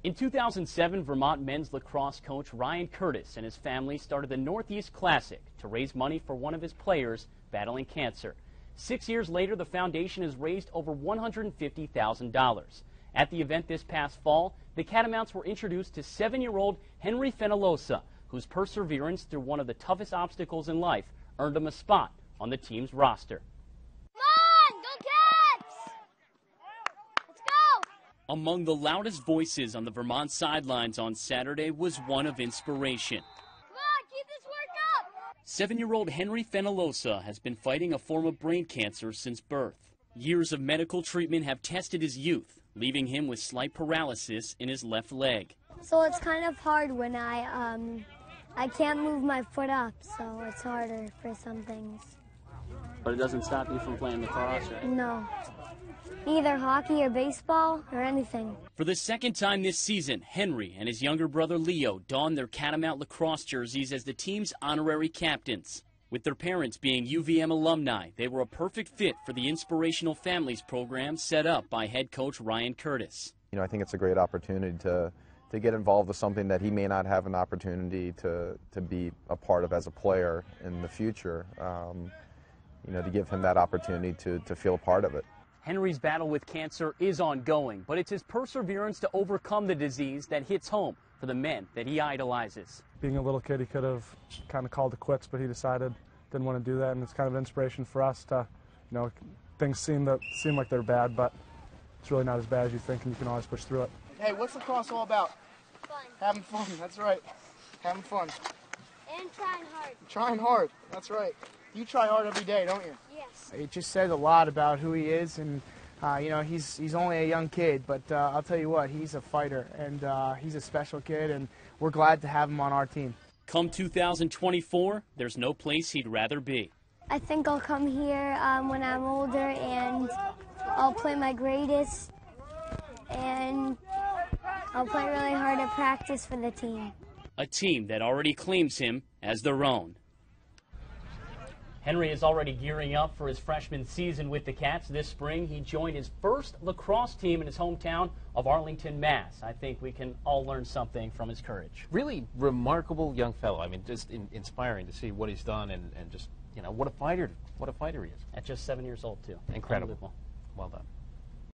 In 2007, Vermont men's lacrosse coach Ryan Curtis and his family started the Northeast Classic to raise money for one of his players battling cancer. 6 years later, the foundation has raised over $150,000. At the event this past fall, the Catamounts were introduced to 7-year-old Henry Fenollosa, whose perseverance through one of the toughest obstacles in life earned him a spot on the team's roster. Among the loudest voices on the Vermont sidelines on Saturday was one of inspiration. Come on, keep this work up! 7-year-old Henry Fenollosa has been fighting a form of brain cancer since birth. Years of medical treatment have tested his youth, leaving him with slight paralysis in his left leg. So it's kind of hard when I can't move my foot up, so it's harder for some things. But it doesn't stop you from playing lacrosse, right? No. Either hockey or baseball or anything. For the second time this season, Henry and his younger brother Leo donned their Catamount lacrosse jerseys as the team's honorary captains. With their parents being UVM alumni, they were a perfect fit for the Inspirational Families program set up by head coach Ryan Curtis. You know, I think it's a great opportunity to get involved with something that he may not have an opportunity to be a part of as a player in the future. You know, to give him that opportunity to feel a part of it. Henry's battle with cancer is ongoing, but it's his perseverance to overcome the disease that hits home for the men that he idolizes. Being a little kid, he could have kind of called it quits, but he decided didn't want to do that, and it's kind of an inspiration for us to, you know, things seem like they're bad, but it's really not as bad as you think, and you can always push through it. Hey, what's lacrosse all about? Fun. Having fun, that's right. Having fun. And trying hard. Trying hard, that's right. You try hard every day, don't you? Yes. It just says a lot about who he is, and you know, he's only a young kid, but I'll tell you what, he's a fighter, and he's a special kid, and we're glad to have him on our team. Come 2024, there's no place he'd rather be. I think I'll come here when I'm older, and I'll play my greatest, and I'll play really hard at practice for the team. A team that already claims him as their own. Henry is already gearing up for his freshman season with the Cats. This spring, he joined his first lacrosse team in his hometown of Arlington, Mass. I think we can all learn something from his courage. Really remarkable young fellow. I mean, just inspiring to see what he's done and just, you know, what a fighter he is. At just 7 years old, too. Incredible. Well done.